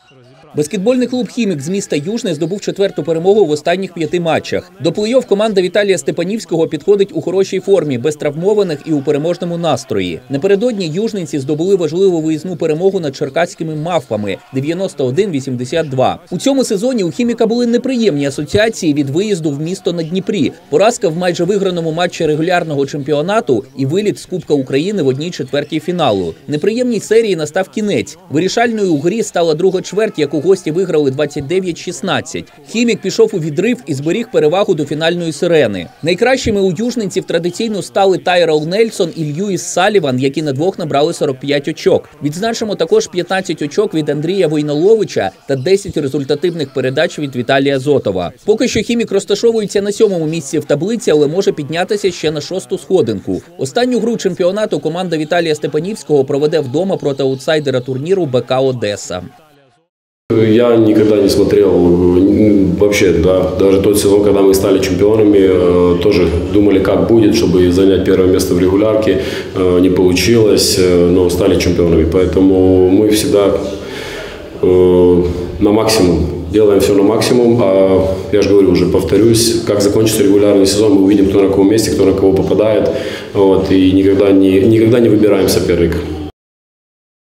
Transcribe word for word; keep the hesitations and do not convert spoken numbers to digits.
Баскетбольний клуб «Хімік» з міста Южне здобув четверту перемогу в останніх п'яти матчах. До плей-офф команда Віталія Степанівського підходить у хорошій формі, без травмованих і у переможному настрої. Напередодні южненці здобули важливу виїзну перемогу над черкаськими «Мавпами» дев'яносто один вісімдесят два. У цьому сезоні у «Хіміка» були неприємні асоціації від виїзду в місто на Дніпрі, поразка в майже виграному матчі регулярного чемпіонату і виліт з Кубка України в одній четвертій фіналу. Неприємній серії настав кінець. Вирішальною у грі стала друга чверть, яку гості виграли двадцять дев'ять шістнадцять. «Хімік» пішов у відрив і зберіг перевагу до фінальної сирени. Найкращими у южненців традиційно стали Тайрол Нельсон і Льюіс Саліван, які на двох набрали сорок п'ять очок. Відзначимо також п'ятнадцять очок від Андрія Войноловича та десять результативних передач від Віталія Зотова. Поки що «Хімік» розташовується на сьомому місці в таблиці, але може піднятися ще на шосту сходинку. Останню гру чемпіонату команда Віталія Степанівського проведе вдома проти аутсайдера турніру БК «Одеса». Я никогда не смотрел вообще, да, даже тот сезон, когда мы стали чемпионами, тоже думали, как будет, чтобы занять первое место в регулярке. Не получилось, но стали чемпионами. Поэтому мы всегда на максимум, делаем все на максимум. А я же говорю, уже повторюсь, как закончится регулярный сезон, мы увидим, кто на каком месте, кто на кого попадает. Вот, и никогда не, никогда не выбираем соперника.